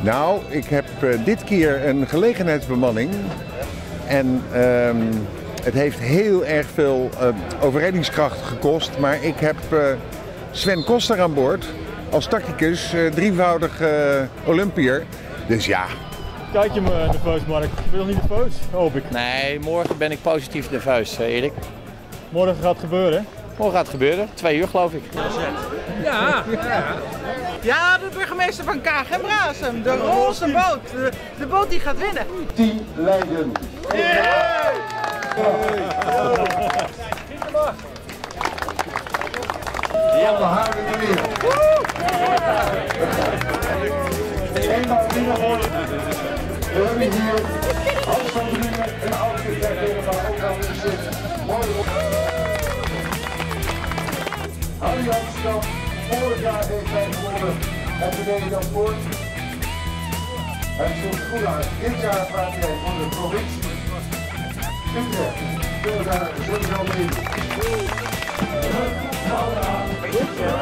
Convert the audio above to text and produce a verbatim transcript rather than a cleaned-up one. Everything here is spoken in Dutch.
Nou, ik heb uh, dit keer een gelegenheidsbemanning. En uh, het heeft heel erg veel uh, overredingskracht gekost. Maar ik heb uh, Sven Koster aan boord als tacticus, uh, drievoudig uh, Olympiër. Dus ja. Kijk je me nerveus, Mark? Ik ben nog niet nerveus, hoop ik. Nee, morgen ben ik positief nerveus, Erik. Morgen gaat het gebeuren? Morgen gaat het gebeuren. Twee uur, geloof ik. Ja, ja. Ja, de burgemeester van Kaag-en-Braassem. De roze boot. De, de boot die gaat winnen. Team Leiden. Yeah! Jan de Hagen weer. Eenmaal binnenhoren. We hebben hier Hans van Drunen en Alfred helemaal ook aan de zit. Mooi op. Harry Amsterdam, vorig jaar heeft hij gewonnen en de Nederland voor. Hij stond goed uit. Dit jaar gaat hij voor de provincie. Utrecht. Zullen daar sowieso mee.